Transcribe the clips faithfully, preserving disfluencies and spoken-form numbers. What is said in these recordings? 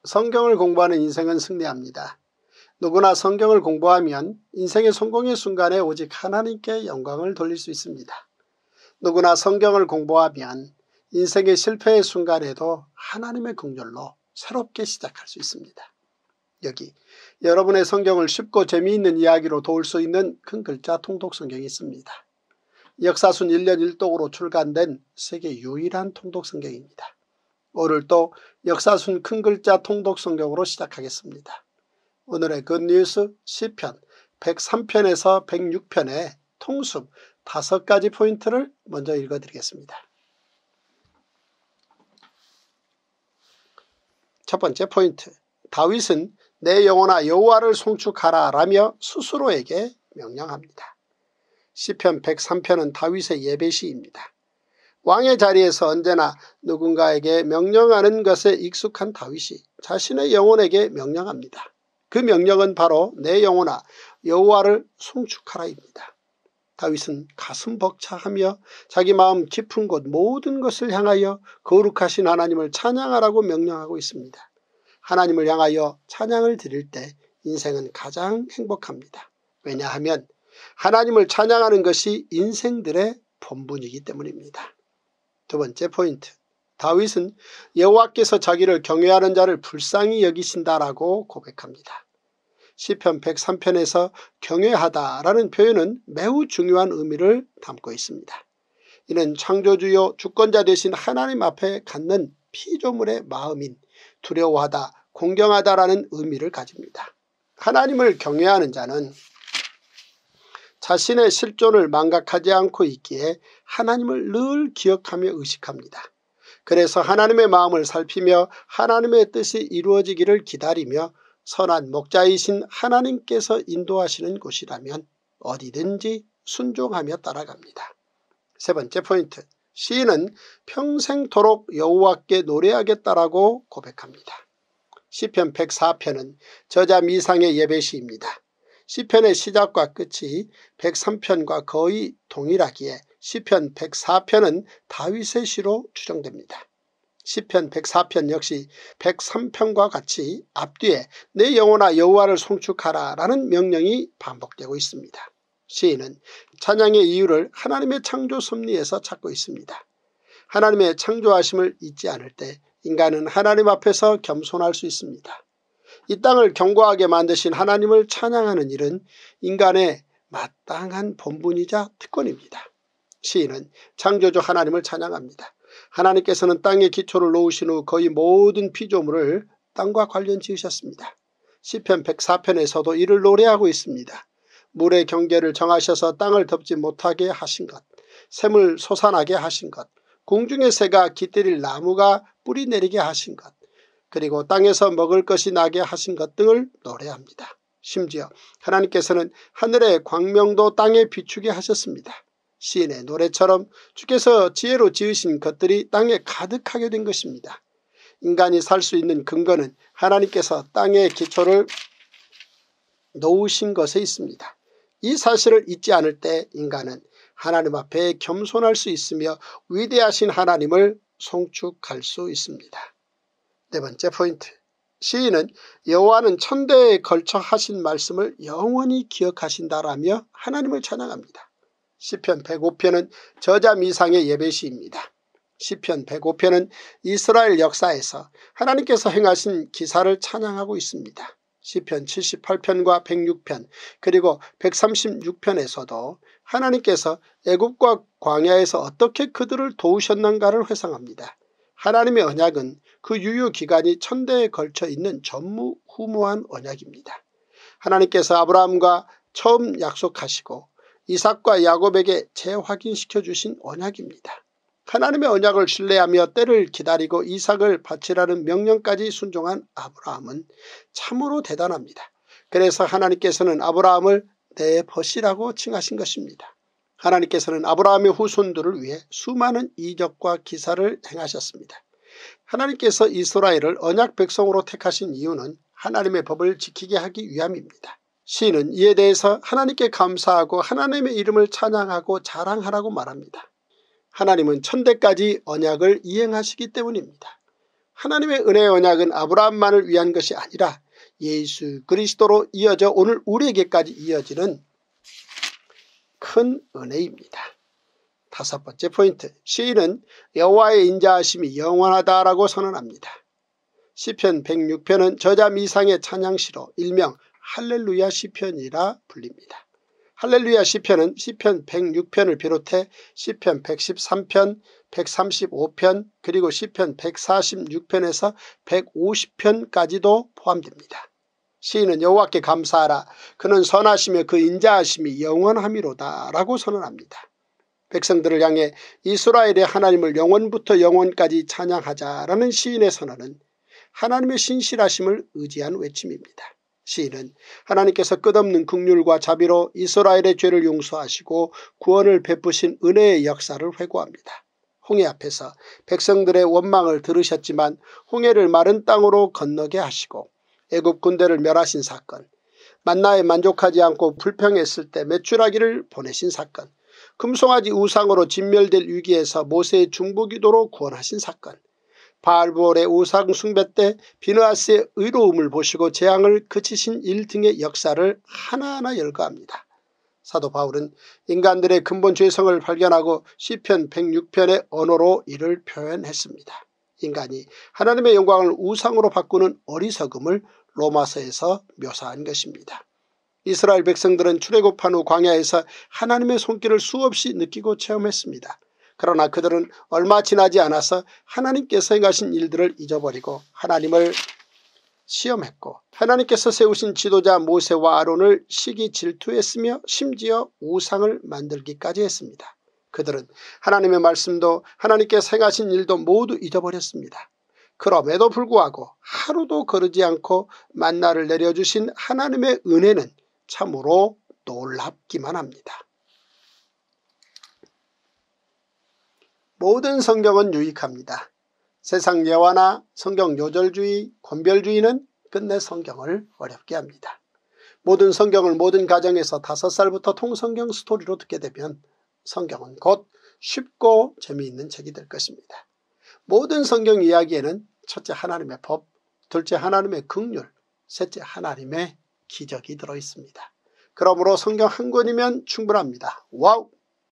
성경을 공부하는 인생은 승리합니다. 누구나 성경을 공부하면 인생의 성공의 순간에 오직 하나님께 영광을 돌릴 수 있습니다. 누구나 성경을 공부하면 인생의 실패의 순간에도 하나님의 긍휼로 새롭게 시작할 수 있습니다. 여기 여러분의 성경을 쉽고 재미있는 이야기로 도울 수 있는 큰 글자 통독 성경이 있습니다. 역사순 일 년 일 독으로 출간된 세계 유일한 통독 성경입니다. 오늘도 역사순 큰 글자 통독 성경으로 시작하겠습니다. 오늘의 굿뉴스 시편 백삼 편에서 백육 편의 통습 다섯 가지 포인트를 먼저 읽어드리겠습니다. 첫 번째 포인트, 다윗은 내 영혼아 여호와를 송축하라 라며 스스로에게 명령합니다. 시편 백삼 편은 다윗의 예배시입니다. 왕의 자리에서 언제나 누군가에게 명령하는 것에 익숙한 다윗이 자신의 영혼에게 명령합니다. 그 명령은 바로 내 영혼아 여호와를 송축하라입니다. 다윗은 가슴 벅차하며 자기 마음 깊은 곳 모든 것을 향하여 거룩하신 하나님을 찬양하라고 명령하고 있습니다. 하나님을 향하여 찬양을 드릴 때 인생은 가장 행복합니다. 왜냐하면 하나님을 찬양하는 것이 인생들의 본분이기 때문입니다. 두 번째 포인트, 다윗은 여호와께서 자기를 경외하는 자를 불쌍히 여기신다라고 고백합니다. 시편 백삼 편에서 경외하다라는 표현은 매우 중요한 의미를 담고 있습니다. 이는 창조주요 주권자 되신 하나님 앞에 갖는 피조물의 마음인 두려워하다, 공경하다라는 의미를 가집니다. 하나님을 경외하는 자는 자신의 실존을 망각하지 않고 있기에 하나님을 늘 기억하며 의식합니다. 그래서 하나님의 마음을 살피며 하나님의 뜻이 이루어지기를 기다리며 선한 목자이신 하나님께서 인도하시는 곳이라면 어디든지 순종하며 따라갑니다. 세 번째 포인트, 시인은 평생토록 여호와께 노래하겠다라고 고백합니다. 시편 백사 편은 저자 미상의 예배시입니다. 시편의 시작과 끝이 백삼 편과 거의 동일하기에 시편 백사 편은 다윗의 시로 추정됩니다. 시편 백사 편 역시 백삼 편과 같이 앞뒤에 내 영혼아 여호와를 송축하라 라는 명령이 반복되고 있습니다. 시인은 찬양의 이유를 하나님의 창조 섭리에서 찾고 있습니다. 하나님의 창조하심을 잊지 않을 때 인간은 하나님 앞에서 겸손할 수 있습니다. 이 땅을 견고하게 만드신 하나님을 찬양하는 일은 인간의 마땅한 본분이자 특권입니다. 시인은 창조주 하나님을 찬양합니다. 하나님께서는 땅에 기초를 놓으신 후 거의 모든 피조물을 땅과 관련 지으셨습니다. 시편 백사 편에서도 이를 노래하고 있습니다. 물의 경계를 정하셔서 땅을 덮지 못하게 하신 것, 샘을 솟아나게 하신 것, 공중의 새가 깃들일 나무가 뿌리 내리게 하신 것, 그리고 땅에서 먹을 것이 나게 하신 것 등을 노래합니다. 심지어 하나님께서는 하늘의 광명도 땅에 비추게 하셨습니다. 시인의 노래처럼 주께서 지혜로 지으신 것들이 땅에 가득하게 된 것입니다. 인간이 살 수 있는 근거는 하나님께서 땅의 기초를 놓으신 것에 있습니다. 이 사실을 잊지 않을 때 인간은 하나님 앞에 겸손할 수 있으며 위대하신 하나님을 송축할 수 있습니다. 네 번째 포인트, 시인은 여호와는 천대에 걸쳐 하신 말씀을 영원히 기억하신다라며 하나님을 찬양합니다. 시편 백오 편은 저자 미상의 예배시입니다. 시편 백오 편은 이스라엘 역사에서 하나님께서 행하신 기사를 찬양하고 있습니다. 시편 칠십팔 편과 백육 편 그리고 백삼십육 편에서도 하나님께서 애굽과 광야에서 어떻게 그들을 도우셨는가를 회상합니다. 하나님의 언약은 그 유효 기간이 천대에 걸쳐 있는 전무후무한 언약입니다. 하나님께서 아브라함과 처음 약속하시고 이삭과 야곱에게 재확인시켜 주신 언약입니다. 하나님의 언약을 신뢰하며 때를 기다리고 이삭을 바치라는 명령까지 순종한 아브라함은 참으로 대단합니다. 그래서 하나님께서는 아브라함을 내 벗이라고 칭하신 것입니다. 하나님께서는 아브라함의 후손들을 위해 수많은 이적과 기사를 행하셨습니다. 하나님께서 이스라엘을 언약 백성으로 택하신 이유는 하나님의 법을 지키게 하기 위함입니다. 시인은 이에 대해서 하나님께 감사하고 하나님의 이름을 찬양하고 자랑하라고 말합니다. 하나님은 천대까지 언약을 이행하시기 때문입니다. 하나님의 은혜의 언약은 아브라함만을 위한 것이 아니라 예수 그리스도로 이어져 오늘 우리에게까지 이어지는 큰 은혜입니다. 다섯 번째 포인트, 시인은 여호와의 인자하심이 영원하다라고 선언합니다. 시편 백육 편은 저자 미상의 찬양시로 일명 할렐루야 시편이라 불립니다. 할렐루야 시편은 시편 백육 편을 비롯해 시편 백십삼 편, 백삼십오 편 그리고 시편 백사십육 편에서 백오십 편까지도 포함됩니다. 시인은 여호와께 감사하라. 그는 선하시며 그 인자하심이 영원함이로다 라고 선언합니다. 백성들을 향해 이스라엘의 하나님을 영원부터 영원까지 찬양하자라는 시인의 선언은 하나님의 신실하심을 의지한 외침입니다. 시인은 하나님께서 끝없는 긍휼과 자비로 이스라엘의 죄를 용서하시고 구원을 베푸신 은혜의 역사를 회고합니다. 홍해 앞에서 백성들의 원망을 들으셨지만 홍해를 마른 땅으로 건너게 하시고 애굽 군대를 멸하신 사건, 만나에 만족하지 않고 불평했을 때 메추라기를 보내신 사건, 금송아지 우상으로 진멸될 위기에서 모세의 중보기도로 구원하신 사건, 바알볼의 우상 숭배 때 비느하스의 의로움을 보시고 재앙을 그치신 일 등의 역사를 하나하나 열거합니다. 사도 바울은 인간들의 근본 죄성을 발견하고 시편 백육 편의 언어로 이를 표현했습니다. 인간이 하나님의 영광을 우상으로 바꾸는 어리석음을 로마서에서 묘사한 것입니다. 이스라엘 백성들은 출애굽한 후 광야에서 하나님의 손길을 수없이 느끼고 체험했습니다. 그러나 그들은 얼마 지나지 않아서 하나님께서 행하신 일들을 잊어버리고 하나님을 시험했고 하나님께서 세우신 지도자 모세와 아론을 시기 질투했으며 심지어 우상을 만들기까지 했습니다. 그들은 하나님의 말씀도 하나님께서 행하신 일도 모두 잊어버렸습니다. 그럼에도 불구하고 하루도 거르지 않고 만나를 내려주신 하나님의 은혜는 참으로 놀랍기만 합니다. 모든 성경은 유익합니다. 세상 예화나 성경 요절주의, 권별주의는 끝내 성경을 어렵게 합니다. 모든 성경을 모든 가정에서 다섯 살부터 통성경 스토리로 듣게 되면 성경은 곧 쉽고 재미있는 책이 될 것입니다. 모든 성경 이야기에는 첫째 하나님의 법, 둘째 하나님의 긍휼, 셋째 하나님의 기적이 들어있습니다. 그러므로 성경 한 권이면 충분합니다. 와우!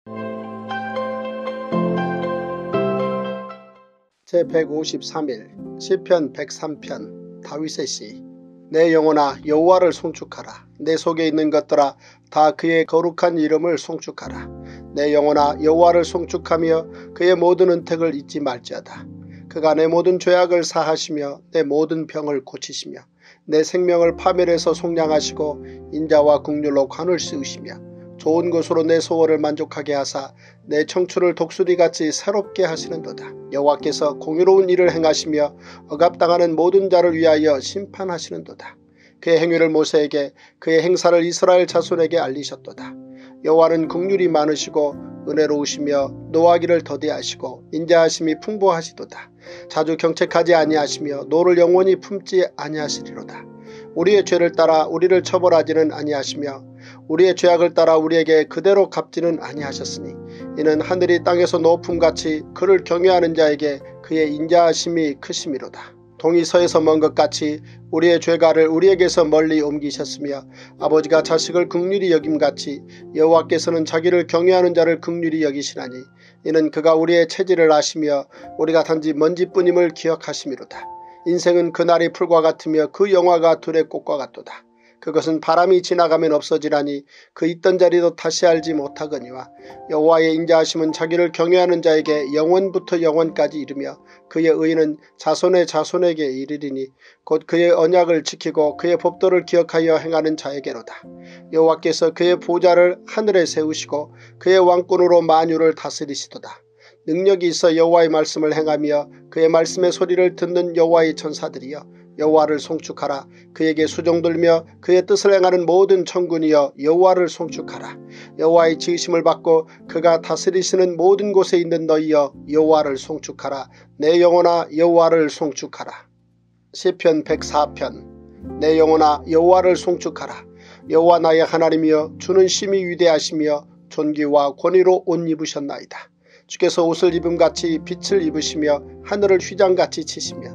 제백오십삼 일 시편 백삼 편 다윗의 시. 내 영혼아 여호와를 송축하라. 내 속에 있는 것들아 다 그의 거룩한 이름을 송축하라. 내 영혼아 여호와를 송축하며 그의 모든 은택을 잊지 말지어다. 그가 내 모든 죄악을 사하시며 내 모든 병을 고치시며 내 생명을 파멸해서 속량하시고 인자와 긍휼로 관을 씌우시며 좋은 것으로 내 소원을 만족하게 하사 내 청춘을 독수리같이 새롭게 하시는도다. 여호와께서 공의로운 일을 행하시며 억압당하는 모든 자를 위하여 심판하시는도다. 그의 행위를 모세에게 그의 행사를 이스라엘 자손에게 알리셨도다. 여호와는 긍휼이 많으시고 은혜로우시며 노하기를 더디하시고 인자하심이 풍부하시도다. 자주 경책하지 아니하시며 노를 영원히 품지 아니하시리로다. 우리의 죄를 따라 우리를 처벌하지는 아니하시며 우리의 죄악을 따라 우리에게 그대로 갚지는 아니하셨으니 이는 하늘이 땅에서 높음같이 그를 경외하는 자에게 그의 인자하심이 크심이로다. 동이 서에서 먼 것 같이 우리의 죄가를 우리에게서 멀리 옮기셨으며 아버지가 자식을 긍휼히 여김같이 여호와께서는 자기를 경외하는 자를 긍휼히 여기시나니 이는 그가 우리의 체질을 아시며 우리가 단지 먼지뿐임을 기억하심이로다. 인생은 그날이 풀과 같으며 그 영화가 들의 꽃과 같도다. 그것은 바람이 지나가면 없어지라니 그 있던 자리도 다시 알지 못하거니와 여호와의 인자하심은 자기를 경외하는 자에게 영원부터 영원까지 이르며 그의 의는 자손의 자손에게 이르리니 곧 그의 언약을 지키고 그의 법도를 기억하여 행하는 자에게로다. 여호와께서 그의 보좌를 하늘에 세우시고 그의 왕권으로 만유를 다스리시도다. 능력이 있어 여호와의 말씀을 행하며 그의 말씀의 소리를 듣는 여호와의 천사들이여 여호와를 송축하라. 그에게 수종들며 그의 뜻을 행하는 모든 천군이여 여호와를 송축하라. 여호와의 지으심을 받고 그가 다스리시는 모든 곳에 있는 너희여 여호와를 송축하라. 내 영혼아 여호와를 송축하라. 시편 백사 편. 내 영혼아 여호와를 송축하라. 여호와 나의 하나님이여 주는 심히 위대하시며 존귀와 권위로 옷 입으셨나이다. 주께서 옷을 입음같이 빛을 입으시며 하늘을 휘장같이 치시며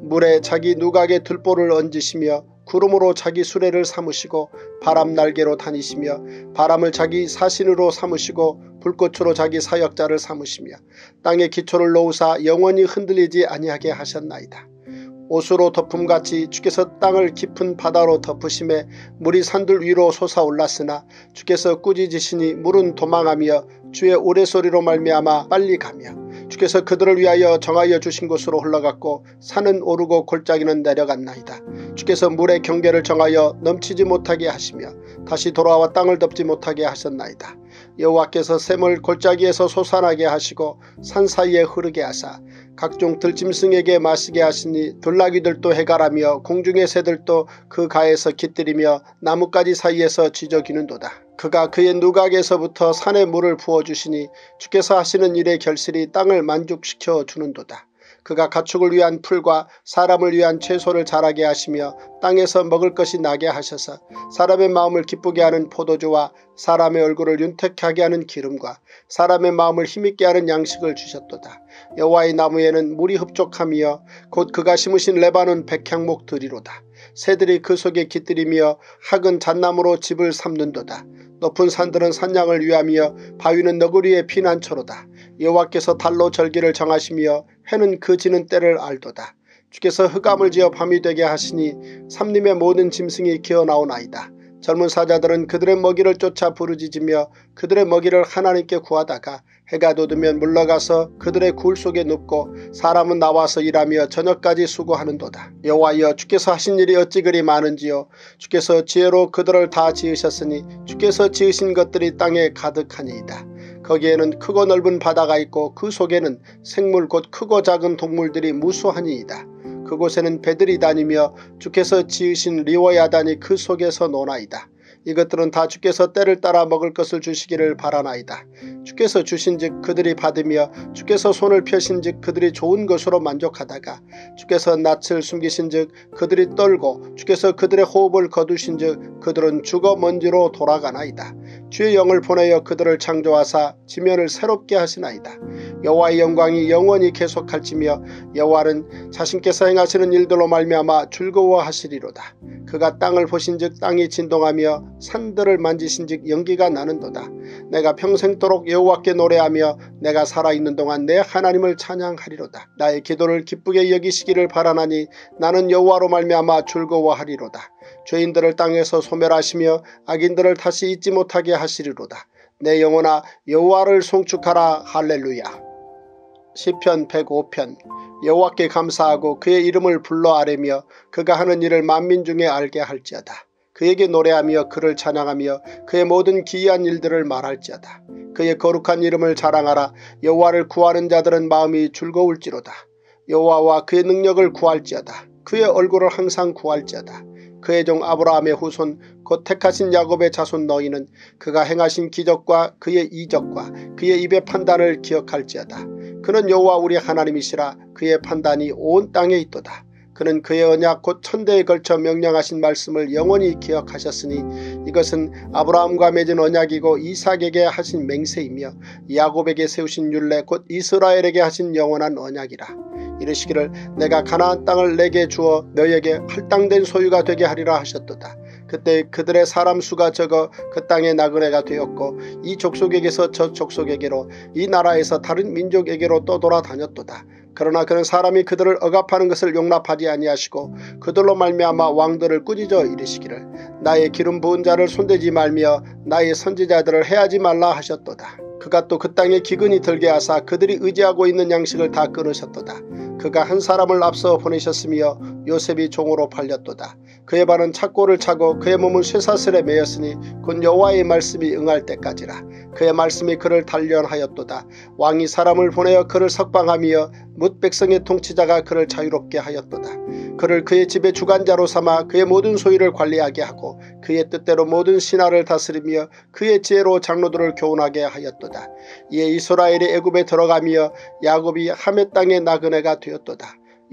물에 자기 누각의 들보를 얹으시며 구름으로 자기 수레를 삼으시고 바람 날개로 다니시며 바람을 자기 사신으로 삼으시고 불꽃으로 자기 사역자를 삼으시며 땅에 기초를 놓으사 영원히 흔들리지 아니하게 하셨나이다. 옷으로 덮음같이 주께서 땅을 깊은 바다로 덮으심에 물이 산들 위로 솟아올랐으나 주께서 꾸짖으시니 물은 도망하며 주의 우레소리로 말미암아 빨리 가며 주께서 그들을 위하여 정하여 주신 곳으로 흘러갔고 산은 오르고 골짜기는 내려갔나이다. 주께서 물의 경계를 정하여 넘치지 못하게 하시며 다시 돌아와 땅을 덮지 못하게 하셨나이다. 여호와께서 샘을 골짜기에서 솟아나게 하시고 산 사이에 흐르게 하사 각종 들짐승에게 마시게 하시니 들나귀들도 해갈하며 공중의 새들도 그 가에서 깃들이며 나뭇가지 사이에서 지저귀는도다. 그가 그의 누각에서부터 산에 물을 부어주시니 주께서 하시는 일의 결실이 땅을 만족시켜 주는도다. 그가 가축을 위한 풀과 사람을 위한 채소를 자라게 하시며 땅에서 먹을 것이 나게 하셔서 사람의 마음을 기쁘게 하는 포도주와 사람의 얼굴을 윤택하게 하는 기름과 사람의 마음을 힘있게 하는 양식을 주셨도다. 여호와의 나무에는 물이 흡족하며 곧 그가 심으신 레바논 백향목 들이로다. 새들이 그 속에 깃들이며 학은 잣나무로 집을 삼는도다. 높은 산들은 산양을 위하며 바위는 너구리의 피난처로다. 여호와께서 달로 절기를 정하시며 해는 그 지는 때를 알도다. 주께서 흑암을 지어 밤이 되게 하시니 삼림의 모든 짐승이 기어나오나이다. 젊은 사자들은 그들의 먹이를 쫓아 부르짖으며 그들의 먹이를 하나님께 구하다가 해가 돋으면 물러가서 그들의 굴 속에 눕고 사람은 나와서 일하며 저녁까지 수고하는도다. 여호와여, 주께서 하신 일이 어찌 그리 많은지요. 주께서 지혜로 그들을 다 지으셨으니 주께서 지으신 것들이 땅에 가득하니이다. 거기에는 크고 넓은 바다가 있고 그 속에는 생물 곧 크고 작은 동물들이 무수하니이다. 그곳에는 배들이 다니며 주께서 지으신 리워야단이 그 속에서 노나이다. 이것들은 다 주께서 때를 따라 먹을 것을 주시기를 바라나이다. 주께서 주신즉 그들이 받으며 주께서 손을 펴신즉 그들이 좋은 것으로 만족하다가 주께서 낯을 숨기신즉 그들이 떨고 주께서 그들의 호흡을 거두신즉 그들은 죽어 먼지로 돌아가나이다. 주의 영을 보내어 그들을 창조하사 지면을 새롭게 하시나이다. 여호와의 영광이 영원히 계속할지며 여호와는 자신께서 행하시는 일들로 말미암아 즐거워하시리로다. 그가 땅을 보신즉 땅이 진동하며 산들을 만지신즉 연기가 나는도다. 내가 평생도록 여호와께 노래하며 내가 살아있는 동안 내 하나님을 찬양하리로다. 나의 기도를 기쁘게 여기시기를 바라나니 나는 여호와로 말미암아 즐거워하리로다. 죄인들을 땅에서 소멸하시며 악인들을 다시 잊지 못하게 하시리로다. 내 영혼아 여호와를 송축하라. 할렐루야. 시편 백오 편. 여호와께 감사하고 그의 이름을 불러 아뢰며 그가 하는 일을 만민 중에 알게 할지어다. 그에게 노래하며 그를 찬양하며 그의 모든 기이한 일들을 말할지어다. 그의 거룩한 이름을 자랑하라. 여호와를 구하는 자들은 마음이 즐거울지로다. 여호와와 그의 능력을 구할지어다. 그의 얼굴을 항상 구할지어다. 그의 종 아브라함의 후손 곧 택하신 야곱의 자손 너희는 그가 행하신 기적과 그의 이적과 그의 입의 판단을 기억할지어다. 그는 여호와 우리 하나님이시라. 그의 판단이 온 땅에 있도다. 그는 그의 언약 곧 천대에 걸쳐 명령하신 말씀을 영원히 기억하셨으니 이것은 아브라함과 맺은 언약이고 이삭에게 하신 맹세이며 야곱에게 세우신 율례 곧 이스라엘에게 하신 영원한 언약이라. 이르시기를 내가 가나안 땅을 내게 주어 너희에게 할당된 소유가 되게 하리라 하셨도다. 그때 그들의 사람 수가 적어 그 땅의 나그네가 되었고 이 족속에게서 저 족속에게로 이 나라에서 다른 민족에게로 떠돌아다녔도다. 그러나 그는 사람이 그들을 억압하는 것을 용납하지 아니하시고 그들로 말미암아 왕들을 꾸짖어 이르시기를 나의 기름 부은 자를 손대지 말며 나의 선지자들을 해하지 말라 하셨도다. 그가 또 그 땅에 기근이 들게 하사 그들이 의지하고 있는 양식을 다 끊으셨도다. 그가 한 사람을 앞서 보내셨으며 요셉이 종으로 팔렸도다. 그의 발은 착고를 차고 그의 몸은 쇠사슬에 매였으니 곧 여호와의 말씀이 응할 때까지라. 그의 말씀이 그를 단련하였도다. 왕이 사람을 보내어 그를 석방하며 뭇 백성의 통치자가 그를 자유롭게 하였도다. 그를 그의 집의 주관자로 삼아 그의 모든 소유를 관리하게 하고 그의 뜻대로 모든 신하를 다스리며 그의 지혜로 장로들을 교훈하게 하였도다. 이에 이스라엘이 애굽에 들어가며 야곱이 하멜 땅의 나그네가 되었도다.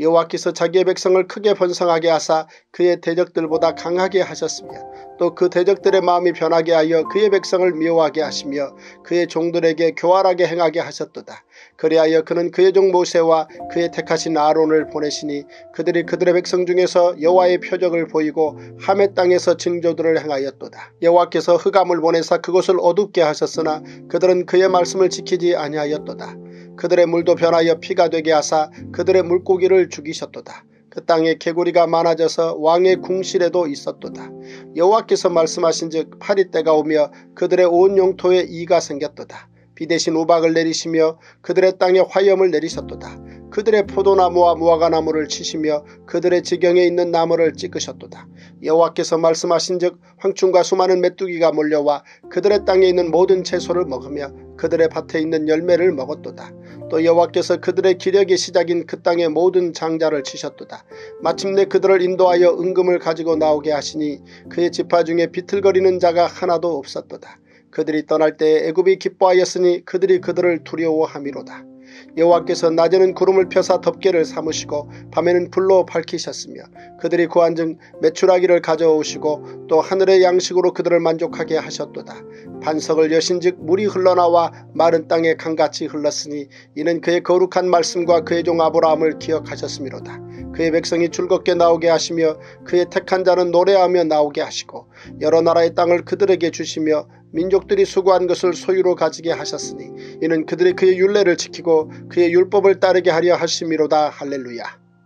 여호와께서 자기의 백성을 크게 번성하게 하사 그의 대적들보다 강하게 하셨으며 또 그 대적들의 마음이 변하게 하여 그의 백성을 미워하게 하시며 그의 종들에게 교활하게 행하게 하셨도다. 그리하여 그는 그의 종 모세와 그의 택하신 아론을 보내시니 그들이 그들의 백성 중에서 여호와의 표적을 보이고 하멜 땅에서 징조들을 행하였도다. 여호와께서 흑암을 보내사 그곳을 어둡게 하셨으나 그들은 그의 말씀을 지키지 아니하였도다. 그들의 물도 변하여 피가 되게 하사 그들의 물고기를 죽이셨도다. 그 땅에 개구리가 많아져서 왕의 궁실에도 있었도다. 여호와께서 말씀하신즉 파리 때가 오며 그들의 온 영토에 이가 생겼도다. 비 대신 우박을 내리시며 그들의 땅에 화염을 내리셨도다. 그들의 포도나무와 무화과나무를 치시며 그들의 지경에 있는 나무를 찍으셨도다. 여호와께서 말씀하신즉 황충과 수많은 메뚜기가 몰려와 그들의 땅에 있는 모든 채소를 먹으며 그들의 밭에 있는 열매를 먹었도다. 또 여호와께서 그들의 기력의 시작인 그 땅의 모든 장자를 치셨도다. 마침내 그들을 인도하여 은금을 가지고 나오게 하시니 그의 지파 중에 비틀거리는 자가 하나도 없었도다. 그들이 떠날 때에 애굽이 기뻐하였으니 그들이 그들을 두려워함이로다. 여호와께서 낮에는 구름을 펴사 덮개를 삼으시고 밤에는 불로 밝히셨으며 그들이 구한즉 메추라기를 가져오시고 또 하늘의 양식으로 그들을 만족하게 하셨도다. 반석을 여신즉 물이 흘러나와 마른 땅에 강같이 흘렀으니 이는 그의 거룩한 말씀과 그의 종 아브라함을 기억하셨음이로다. 그의 백성이 즐겁게 나오게 하시며 그의 택한 자는 노래하며 나오게 하시고 여러 나라의 땅을 그들에게 주시며 민족들이 수고한 것을 소유로 가지게 하셨으니 이는 그들이 그의 율례를 지키고 그의 율법을 따르게 하려 하심이로다. 할렐루야.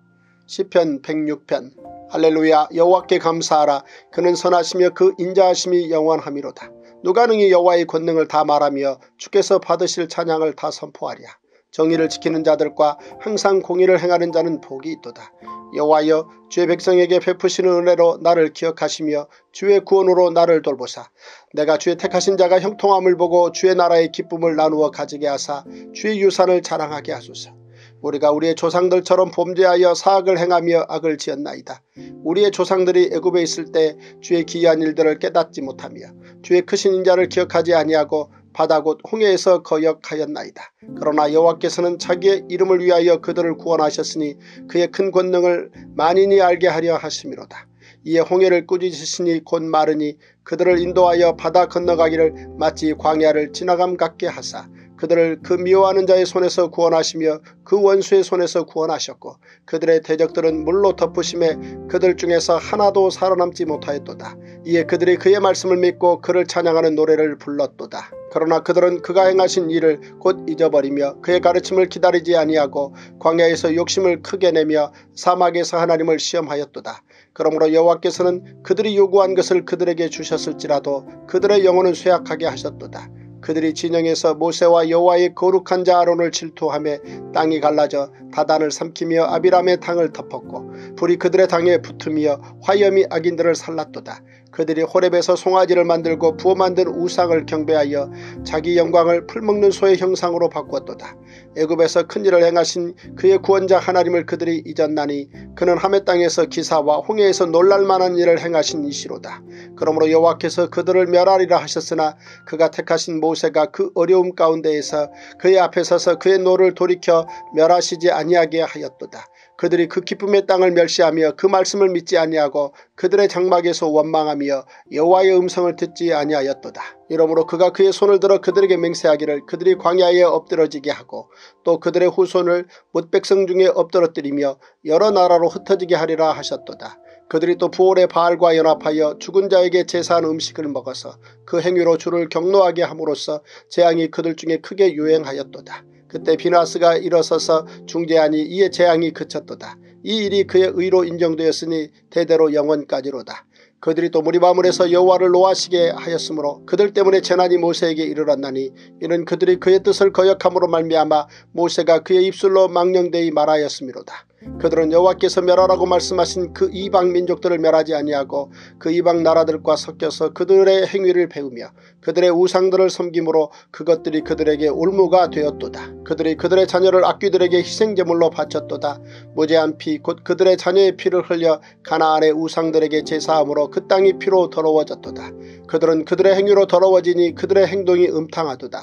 시편 백육 편. 할렐루야. 여호와께 감사하라. 그는 선하시며 그 인자하심이 영원함이로다. 누가 능히 여호와의 권능을 다 말하며 주께서 받으실 찬양을 다 선포하랴. 정의를 지키는 자들과 항상 공의를 행하는 자는 복이 있도다. 여호와여 주의 백성에게 베푸시는 은혜로 나를 기억하시며 주의 구원으로 나를 돌보사 내가 주의 택하신 자가 형통함을 보고 주의 나라의 기쁨을 나누어 가지게 하사 주의 유산을 자랑하게 하소서. 우리가 우리의 조상들처럼 범죄하여 사악을 행하며 악을 지었나이다. 우리의 조상들이 애굽에 있을 때 주의 기이한 일들을 깨닫지 못하며 주의 크신 인자를 기억하지 아니하고 바다 곧 홍해에서 거역하였나이다. 그러나 여호와께서는 자기의 이름을 위하여 그들을 구원하셨으니 그의 큰 권능을 만인이 알게 하려 하심이로다. 이에 홍해를 꾸짖으시니 곧 마르니 그들을 인도하여 바다 건너가기를 마치 광야를 지나감 같게 하사 그들을 그 미워하는 자의 손에서 구원하시며 그 원수의 손에서 구원하셨고 그들의 대적들은 물로 덮으심에 그들 중에서 하나도 살아남지 못하였도다. 이에 그들이 그의 말씀을 믿고 그를 찬양하는 노래를 불렀도다. 그러나 그들은 그가 행하신 일을 곧 잊어버리며 그의 가르침을 기다리지 아니하고 광야에서 욕심을 크게 내며 사막에서 하나님을 시험하였도다. 그러므로 여호와께서는 그들이 요구한 것을 그들에게 주셨을지라도 그들의 영혼은 쇠약하게 하셨도다. 그들이 진영에서 모세와 여호와의 거룩한 자 아론을 질투하며 땅이 갈라져 다단을 삼키며 아비람의 당을 덮었고 불이 그들의 당에 붙으며 화염이 악인들을 살랐도다. 그들이 호렙에서 송아지를 만들고 부어 만든 우상을 경배하여 자기 영광을 풀먹는 소의 형상으로 바꾸었도다. 애굽에서 큰일을 행하신 그의 구원자 하나님을 그들이 잊었나니 그는 하멜 땅에서 기사와 홍해에서 놀랄만한 일을 행하신 이시로다. 그러므로 여호와께서 그들을 멸하리라 하셨으나 그가 택하신 모세가 그 어려움 가운데에서 그의 앞에 서서 그의 노를 돌이켜 멸하시지 아니하게 하였도다. 그들이 그 기쁨의 땅을 멸시하며 그 말씀을 믿지 아니하고 그들의 장막에서 원망하며 여호와의 음성을 듣지 아니하였도다. 이러므로 그가 그의 손을 들어 그들에게 맹세하기를 그들이 광야에 엎드러지게 하고 또 그들의 후손을 뭇백성 중에 엎드러뜨리며 여러 나라로 흩어지게 하리라 하셨도다. 그들이 또 부올의 바알과 연합하여 죽은 자에게 제사한 음식을 먹어서 그 행위로 주를 경노하게 함으로써 재앙이 그들 중에 크게 유행하였도다. 그때 비나스가 일어서서 중재하니 이에 재앙이 그쳤도다. 이 일이 그의 의로 인정되었으니 대대로 영원까지로다. 그들이 또 무리바물에서 여호와를 노하시게 하였으므로 그들 때문에 재난이 모세에게 이르렀나니 이는 그들이 그의 뜻을 거역함으로 말미암아 모세가 그의 입술로 망령되이 말하였음이로다. 그들은 여호와께서 멸하라고 말씀하신 그 이방 민족들을 멸하지 아니하고 그 이방 나라들과 섞여서 그들의 행위를 배우며 그들의 우상들을 섬김으로 그것들이 그들에게 올무가 되었도다. 그들이 그들의 자녀를 악귀들에게 희생제물로 바쳤도다. 무죄한 피 곧 그들의 자녀의 피를 흘려 가나안의 우상들에게 제사함으로 그 땅이 피로 더러워졌도다. 그들은 그들의 행위로 더러워지니 그들의 행동이 음탕하도다.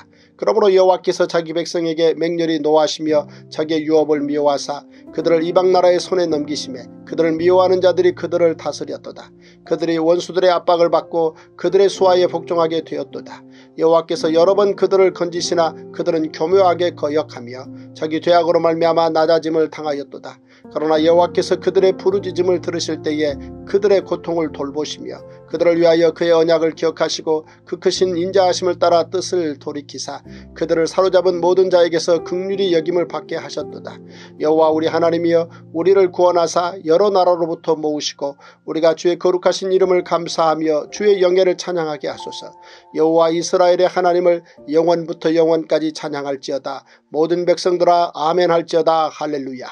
그러므로 여호와께서 자기 백성에게 맹렬히 노하시며 자기의 유업을 미워하사 그들을 이방나라의 손에 넘기시매 그들을 미워하는 자들이 그들을 다스렸도다. 그들이 원수들의 압박을 받고 그들의 수하에 복종하게 되었도다. 여호와께서 여러 번 그들을 건지시나 그들은 교묘하게 거역하며 자기 죄악으로 말미암아 낮아짐을 당하였도다. 그러나 여호와께서 그들의 부르짖음을 들으실 때에 그들의 고통을 돌보시며 그들을 위하여 그의 언약을 기억하시고 그 크신 인자하심을 따라 뜻을 돌이키사 그들을 사로잡은 모든 자에게서 긍휼히 여김을 받게 하셨도다. 여호와 우리 하나님이여 우리를 구원하사 여러 나라로부터 모으시고 우리가 주의 거룩하신 이름을 감사하며 주의 영예를 찬양하게 하소서. 여호와 이스라엘의 하나님을 영원부터 영원까지 찬양할지어다. 모든 백성들아 아멘 할지어다. 할렐루야.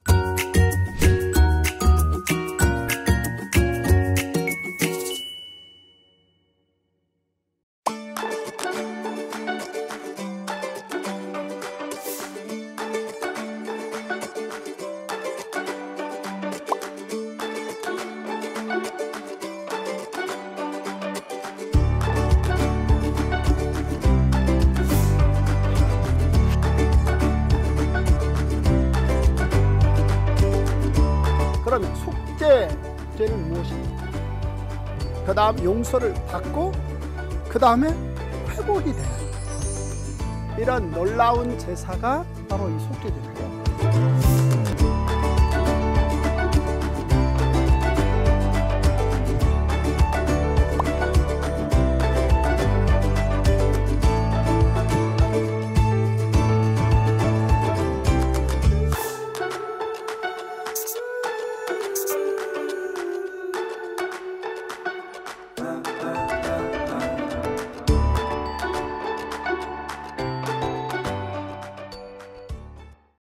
그러면 속죄죄는 무엇입니까? 그 다음 용서를 받고 그 다음에 회복이 되는 이런 놀라운 제사가 바로 이 속죄죄예요.